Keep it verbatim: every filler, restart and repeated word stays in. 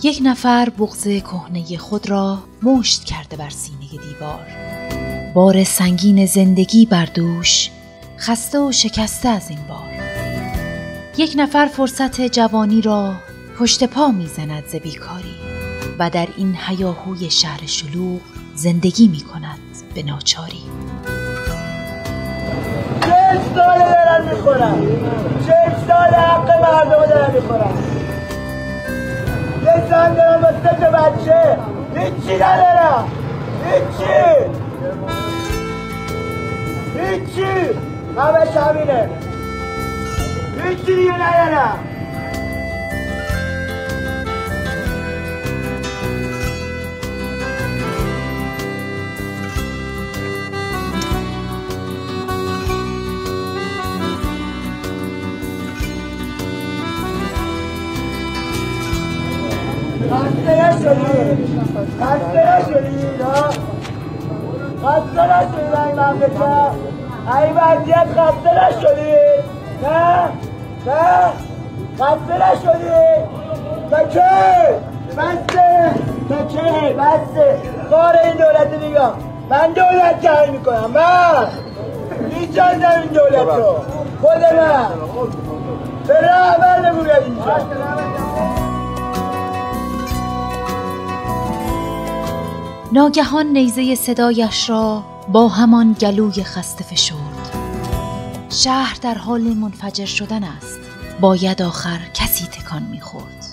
یک نفر بغض کهنه خود را مشت کرده بر سینه دیوار. بار سنگین زندگی بر دوش، خسته و شکسته از این بار. یک نفر فرصت جوانی را پشت پا می زند ز بیکاری و در این هیاهوی شهر شلوغ زندگی می کند به ناچاری. چهل ساله دارن میخورن، چهل ساله حق مردم دارن میخورن. یه زن دارن با سه تا بچه، هیچی ندارن، هیچی هیچی همش همینه، هیچی دیگه ندارن. خسته نشدی؟ خسته نشدی؟ خسته نشدی این مملکت؟ این وضعیت خسته نشدی؟ نه؟ نه؟ خسته نشدی؟ تا که؟ بسته؟ تا که؟ بسته؟ کار این دولت نگاه، من دولت تعیین میکنم، من میچندم این دولت رو، خود من به رهبر نموید اینجا. ناگهان نیزه صدایش را با همان گلوی خسته فشرد. شهر در حال منفجر شدن است، باید آخر کسی تکان می‌خورد.